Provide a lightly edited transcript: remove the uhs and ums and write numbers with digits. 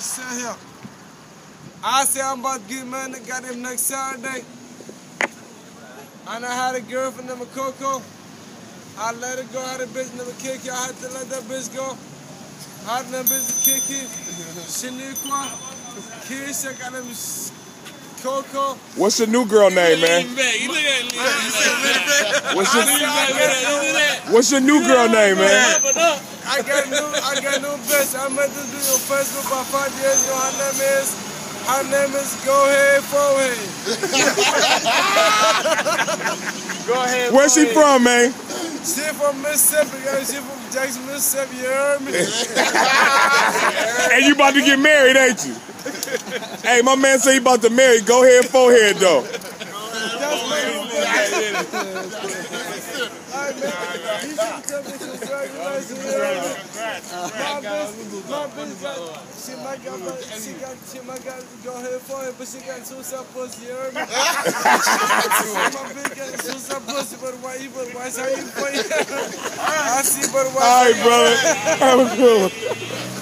sit here. I say I'm about to get married, got him next Saturday. And I had a girlfriend named Coco. I let her go, I had a bitch named Kiki. I had to let that bitch go. I had that bitch Kiki. Shaniqua. Keisha, got him Coco. What's your new girl name, man? What's your new girl name, man? I got new bitch. I met this bitch on Facebook about 5 years ago. Her name is Go Ahead Forehead. Go ahead. Where's she from, man? She from Mississippi. She from Jackson, Mississippi. You heard me? And you about to get married, ain't you? Hey, my man say he about to marry. Go Ahead Forehead, though. She might got Go Ahead Forehead, but she got suicide pussy, you heard me? My bitch got suicide pussy, but why how you play? I see, but why? All right, brother. Have a good one.